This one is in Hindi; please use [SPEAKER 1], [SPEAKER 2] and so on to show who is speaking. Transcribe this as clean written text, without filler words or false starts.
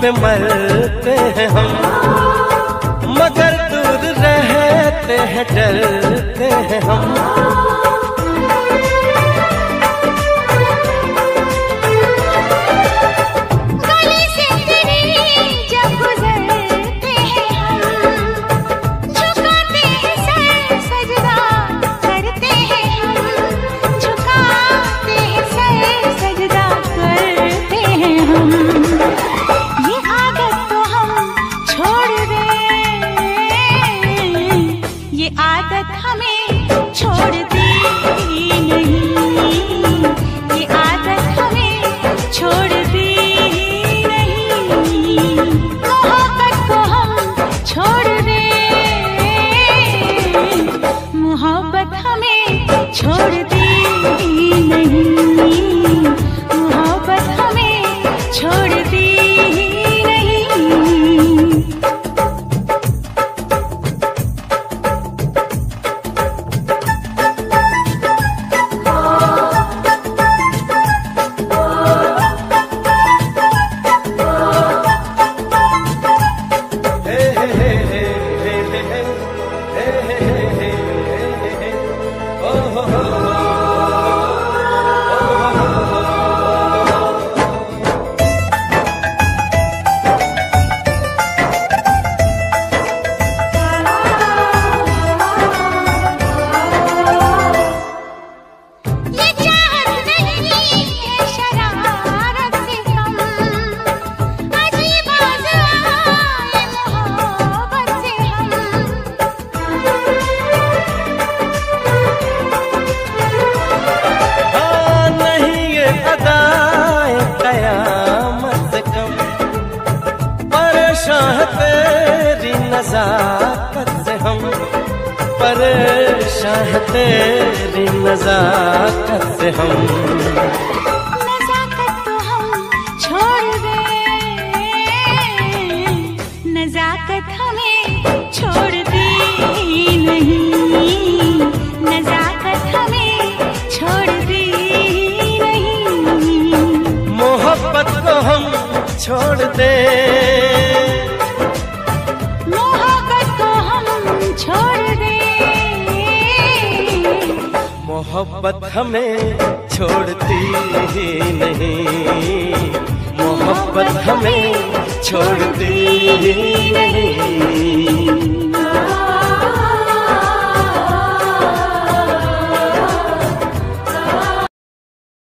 [SPEAKER 1] में मरते हैं हम, मगर दूर रहते हैं डरते हैं हम।
[SPEAKER 2] आदत हमें छोड़ती नहीं, ये आदत हमें छोड़ती नहीं। मोहब्बत को हम छोड़ दें, मोहब्बत हमें छोड़ती नहीं, मोहब्बत हमें छोड़ती तेरी नज़ाकत से हम, परेशान है तेरी नज़ाकत से हम। नज़ाकत तो हम छोड़ दें, नज़ाकत हमें छोड़ती नहीं, नज़ाकत हमें छोड़ती नहीं।
[SPEAKER 1] मोहब्बत को हम छोड़ दें, मोहब्बत हमें छोड़ती ही नहीं, मोहब्बत हमें छोड़ती ही नहीं।